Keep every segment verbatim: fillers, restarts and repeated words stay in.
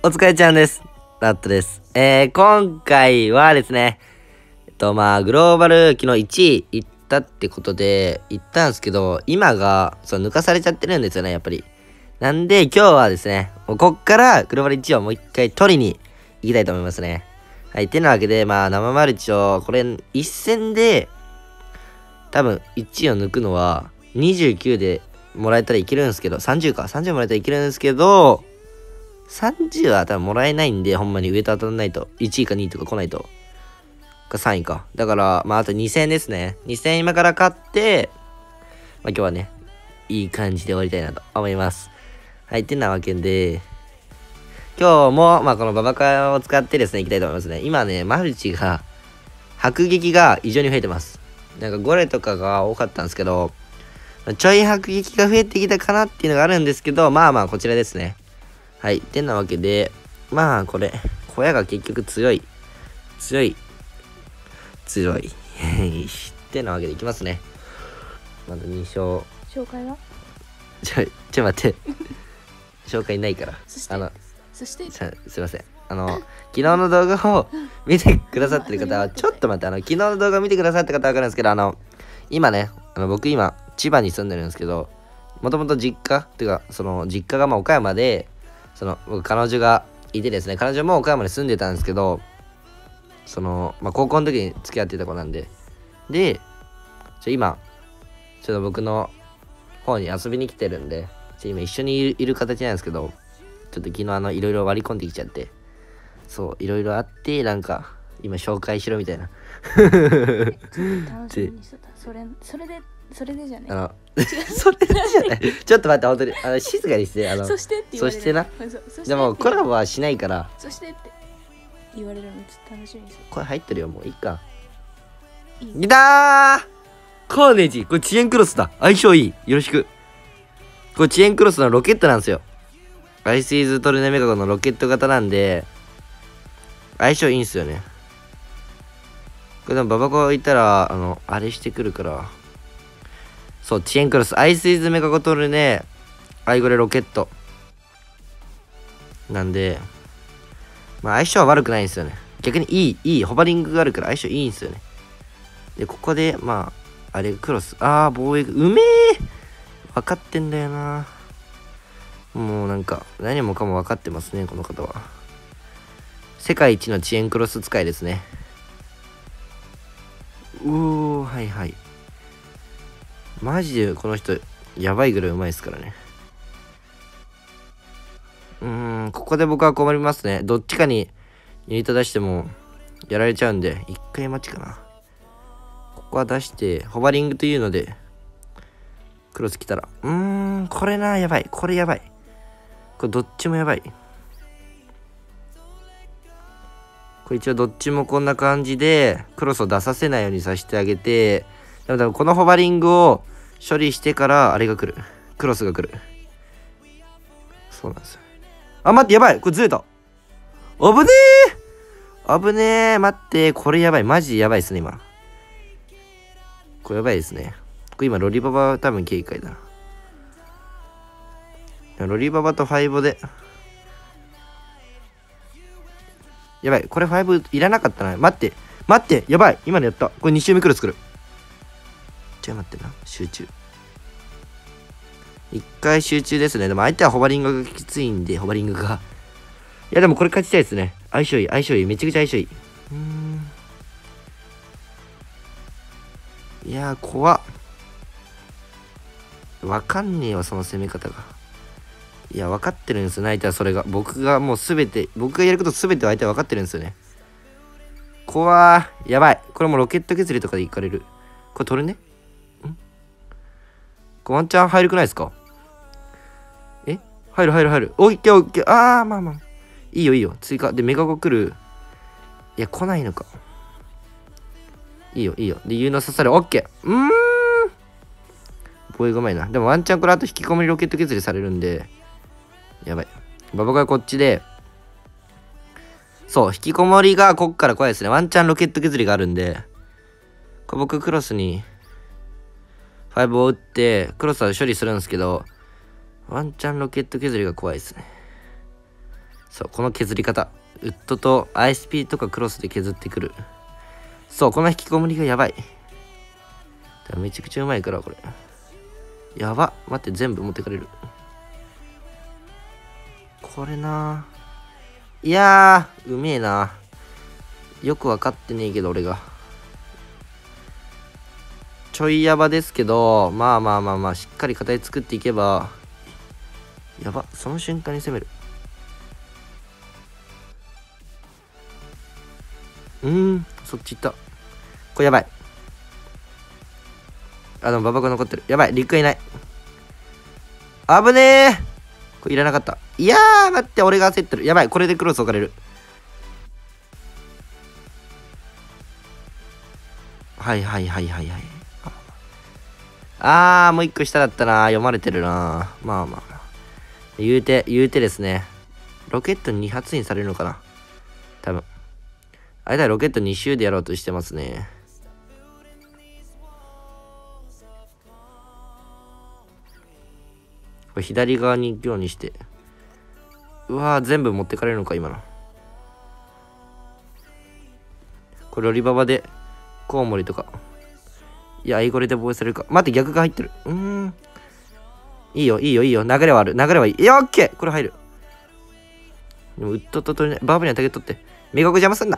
お疲れちゃんです。ラットです。えー、今回はですね、えっと、まあ、グローバル昨日いちい行ったってことで、行ったんですけど、今が、そう、抜かされちゃってるんですよね、やっぱり。なんで、今日はですね、もうこっからグローバルいちいをもう一回取りに行きたいと思いますね。はい、てなわけで、まあ、生マルチを、これ、一戦で、多分、いちいを抜くのは、にじゅうきゅうでもらえたらいけるんですけど、さんじゅうか、さんじゅうもらえたらいけるんですけど、さんじゅうは多分もらえないんで、ほんまに上と当たらないと。いちいかにいとか来ないと。かさんいか。だから、まああとにせんえんですね。にせんえん今から買って、まあ今日はね、いい感じで終わりたいなと思います。はい、ってなわけで、今日も、まあこのババカを使ってですね、いきたいと思いますね。今ね、マルチが、迫撃が異常に増えてます。なんかゴレとかが多かったんですけど、ちょい迫撃が増えてきたかなっていうのがあるんですけど、まあまあこちらですね。はい。てなわけで、まあ、これ、小屋が結局強い。強い。強い。ってなわけでいきますね。まずに勝。 紹介はちょ、ちょ、待って。紹介ないから。 そしてあの、 そしてすいません。あの、昨日の動画を見てくださってる方は、ちょっと待って、あの、昨日の動画を見てくださった方はわかるんですけど、あの、今ね、あの僕今、千葉に住んでるんですけど、もともと実家っていうか、その、実家がまあ岡山で、その僕彼女がいてですね、彼女も岡山に住んでたんですけど、その、まあ、高校の時に付き合ってた子なんで、で、ちょ今、ちょっと僕の方に遊びに来てるんで、ちょ今一緒にいる、いる形なんですけど、ちょっと昨日あの、いろいろ割り込んできちゃって、そう、いろいろあって、なんか、今紹介しろみたいな。 楽しみにしてた。それ、それで、それでじゃね。 あの、それじゃない。ちょっと待って、本当に、あの静かにして、あの、 そしてって言われる。 そしてな。でも、コラボはしないから。 そしてって言われるのちょっと楽しみにしてこれ入ってるよ、もういいか。 いいギターカーネージ、これ遅延クロスだ。相性いい。よろしく。これ遅延クロスのロケットなんですよ。アイスイズトルネメカゴのロケット型なんで、相性いいんすよね。これでもババコいたら、あの、あれしてくるから。そう、遅延クロス。アイスイズメカゴトルネ、アイゴレロケット。なんで、まあ相性は悪くないんですよね。逆にいい、いい、ホバリングがあるから相性いいんですよね。で、ここで、まあ、あれ、クロス。あー、防衛、うめえ分かってんだよな。もうなんか、何もかも分かってますね、この方は。世界一の遅延クロス使いですね。うおー、はいはい。マジでこの人、やばいぐらいうまいですからね。うーん、ここで僕は困りますね。どっちかにユニット出してもやられちゃうんで、一回待ちかな。ここは出して、ホバリングというので、クロス来たら。うーん、これな、やばい。これやばい。これどっちもやばい。これ一応どっちもこんな感じで、クロスを出させないようにさせてあげて、でも多分このホバリングを処理してから、あれが来る。クロスが来る。そうなんですよ。あ、待って、やばい。これずれた。危ねえ危ねえ待って、これやばい。マジでやばいですね、今。これやばいですね。これ今、ロリババ多分警戒だな。ロリババとファイボで。やばい。これファイブいらなかったな。待って。待って。やばい。今のやった。これに周目クロス来る。ちょっと待ってな。集中。一回集中ですね。でも相手はホバリングがきついんで、ホバリングが。いや、でもこれ勝ちたいですね。相性いい、相性いい。めちゃくちゃ相性いい。うーん。いやー、怖っ。わかんねえよ、その攻め方が。いや、分かってるんですよ、相手はそれが。僕がもうすべて、僕がやることすべて相手は分かってるんですよね。怖ー。やばい。これもロケット削りとかでいかれる。これ取るねんこれワンチャン入るくないですか？え入る入る入る。オッケーオッケー。あー、まあまあ。いいよいいよ。追加。で、メガゴ来る。いや、来ないのか。いいよいいよ。で、ユーの刺さる。オッケー。うーん。防衛がうまいな。でもワンチャンこれあと引きこもりロケット削りされるんで。やばい。ババがこっちで。そう、引きこもりがこっから怖いですね。ワンチャンロケット削りがあるんで。これ僕クロスにファイブを打って、クロスは処理するんですけど、ワンチャンロケット削りが怖いですね。 そう、この削り方。ウッドと アイエスピー とかクロスで削ってくる。そう、この引きこもりがやばい。めちゃくちゃうまいから、これ。やば。待って、全部持ってかれる。これな。いやー、うめえな。よくわかってねえけど、俺が。ちょいやばですけど、まあまあまあまあ、しっかり形作っていけば。やば。その瞬間に攻める。うーん、そっち行った。これやばい。あ、でも馬場が残ってる。やばい、陸がいない。危ねえ。これいらなかった。いやー、待って、俺が焦ってる。やばい、これでクロス置かれる。はいはいはいはいはい。あー、もう一個下だったな。読まれてるな。まあまあ。言うて、言うてですね。ロケットに発にされるのかな。多分。あれだ、ロケットに周でやろうとしてますね。これ左側に行くようにして。うわー、全部持ってかれるのか、今の。これ、ロリババで、コウモリとか。いや、アイゴレで防衛されるか。待って、逆が入ってる。うーん。いいよ、いいよ、いいよ。流れはある。流れはいい。いや、オッケー。これ入る。でも、ウッドと取れない。バーブにはタゲ取って。目が邪魔すんな。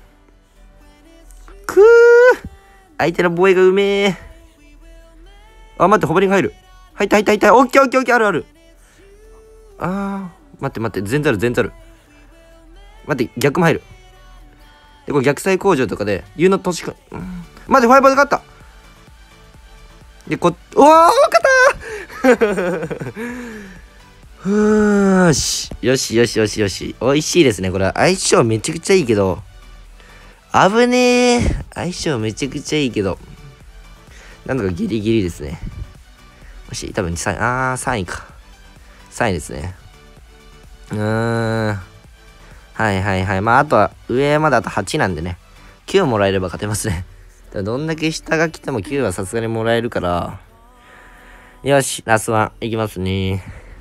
くー。相手の防衛がうめえ。あ、待って、ホバリング入る。入った入った入った。オッケーオッケーオッケー。あるある。あー。待って待って。全ザル全ザル。待って、逆も入る。で、これ逆サイ工場とかで、言うの年か。うん、待って、ファイバーで勝った。で、こ、うわー、勝ったふーし。よしよしよしよし。美味しいですね。これ、相性めちゃくちゃいいけど。危ねー。相性めちゃくちゃいいけど。なんとかギリギリですね。もし、多分さんい。あー、さんいか。さんいですね。うーん。はいはいはい。まあ、あとは、上まであとはちなんでね。きゅうもらえれば勝てますね。どんだけ下が来てもきゅうはさすがにもらえるから。よし、ラスワンいきますね。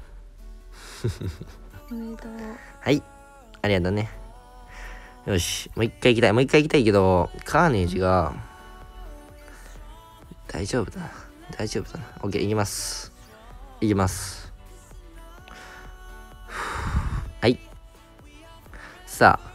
おめでとう。 はい。ありがとうね。よし。もう一回行きたい。もう一回行きたいけど、カーネージが、大丈夫だな。大丈夫だな。オッケー、行きます。行きます。はい。さあ。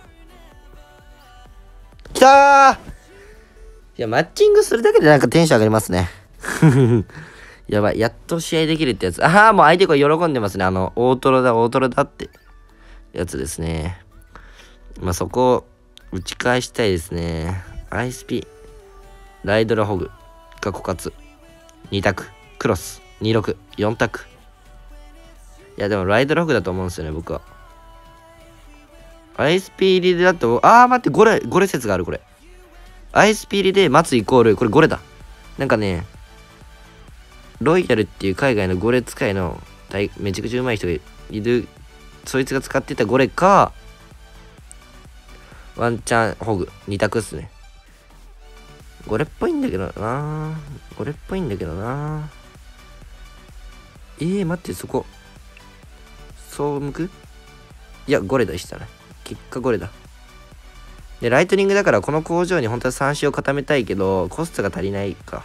きたー。いや、マッチングするだけでなんかテンション上がりますね。やばい。やっと試合できるってやつ。ああ、もう相手これ喜んでますね。あの、大トロだ、大トロだってやつですね。まあ、そこを打ち返したいですね。アイエスピー、ライドラホグが枯渇。に択。クロス。にじゅうろく。よん択。いや、でもライドラホグだと思うんですよね、僕は。アイエスピー 入りだと、あー、待って、ゴレ、ゴレ説がある、これ。アイエスピー 入りで待つイコール、これゴレだ。なんかね、ロイヤルっていう海外のゴレ使いのめちゃくちゃうまい人がいる。そいつが使ってたゴレか、ワンチャンホグ。に択っすね。ゴレっぽいんだけどな。ゴレっぽいんだけどな。えー、待って、そこ。そう向く？いや、ゴレでしたね。結果ゴレだ。で、ライトニングだからこの工場に本当はさん紙を固めたいけど、コストが足りないか。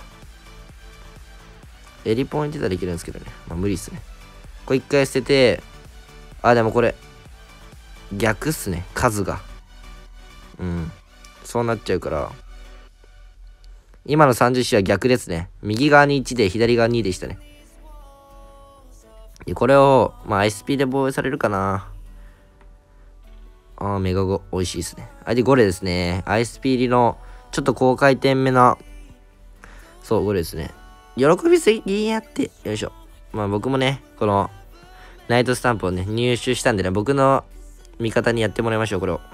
エリポイントでできるんですけどね。まあ無理っすね。これ一回捨てて、あ、でもこれ、逆っすね。数が。うん。そうなっちゃうから。今のさんじゅう紙は逆ですね。右側にいちで左側ににでしたね。で、これを、まあ アイエスピー で防衛されるかな。あー、メガゴ、美味しいですね。あ、で、ゴレですね。アイエスピー 入りの、ちょっと高回転目な、そう、ゴレですね。喜びすぎやって、よいしょ。まあ僕もね、この、ナイトスタンプをね、入手したんでね、僕の味方にやってもらいましょう、これを。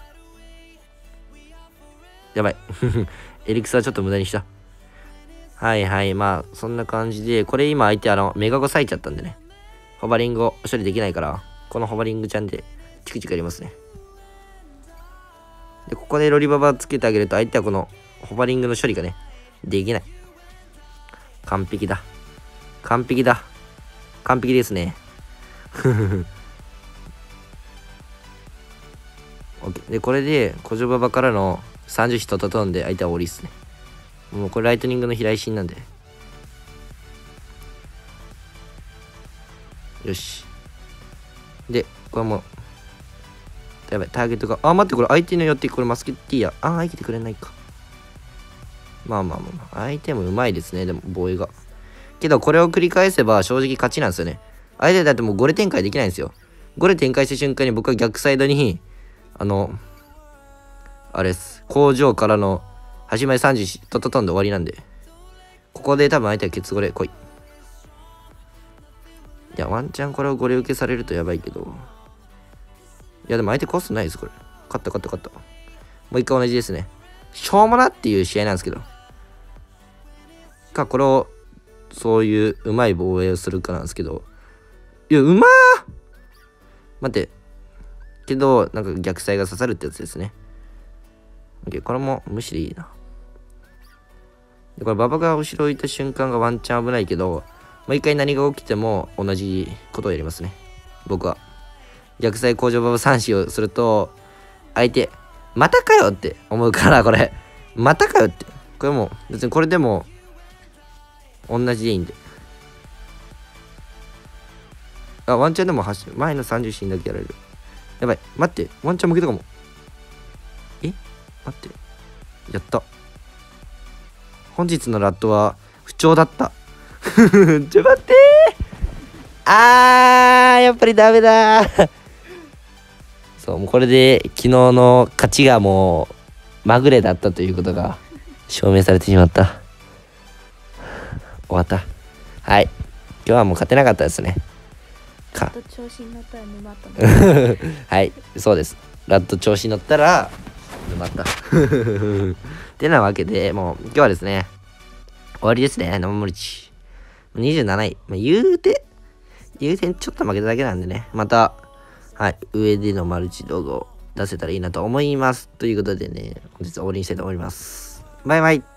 やばい。エリクサはちょっと無駄にした。はいはい、まあ、そんな感じで、これ今相手あの、メガゴ咲いちゃったんでね。ホバリングを処理できないから、このホバリングちゃんで、チクチクやりますね。で、ここでロリババつけてあげると、相手はこの、ホバリングの処理がね、できない。完璧だ。完璧だ。完璧ですね。 OK。で、これで、小城馬場からのさんじゅう人と飛んで、相手はオリっすね。もうこれライトニングの飛来心なんで。よし。で、これもう、やばい、ターゲットが、あ、待って、これ相手によって、これマスケッティーや。あ、生きてくれないか。まあまあまあまあ、相手もうまいですね、でも、防衛が。けど、これを繰り返せば、正直勝ちなんですよね。相手だってもうゴレ展開できないんですよ。ゴレ展開した瞬間に僕は逆サイドに、あの、あれです。工場からの、始まりさんじゅうとととんで終わりなんで。ここで多分相手はケツゴレ、来い。いや、ワンチャンこれをゴレ受けされるとやばいけど。いや、でも相手コストないです、これ。勝った勝った勝った。もう一回同じですね。しょうもなっていう試合なんですけど。か、これを、そういううまい防衛をするかなんですけど。いや、うまー待って。けど、なんか逆サイが刺さるってやつですね。OK、これも無視でいいな。でこれ、馬場が後ろ置いた瞬間がワンチャン危ないけど、もう一回何が起きても同じことをやりますね。僕は。逆サイ工場馬場さん子をすると、相手、またかよって思うから、これ。またかよって。これも、別にこれでも、同じでいいんで。あ、ワンチャンでも走る。前のさんじゅうシーンだけやられる。やばい。待って。ワンチャン向けたかも。え待って。やった。本日のラットは不調だった。ちょ、待ってー。あー、やっぱりダメだー。そう、もうこれで昨日の勝ちがもうまぐれだったということが証明されてしまった。終わった。はい。今日はもう勝てなかったですね。 か。ラット調子に乗ったら沼った。 はい、そうです。ラット調子に乗ったら沼った。ってなわけで、もう今日はですね、終わりですね、生森地。にじゅうなない。まあ、言うて、言うてちょっと負けただけなんでね、また、はい、上でのマルチ動画を出せたらいいなと思います。ということでね、本日は終わりにしたいと思います。バイバイ。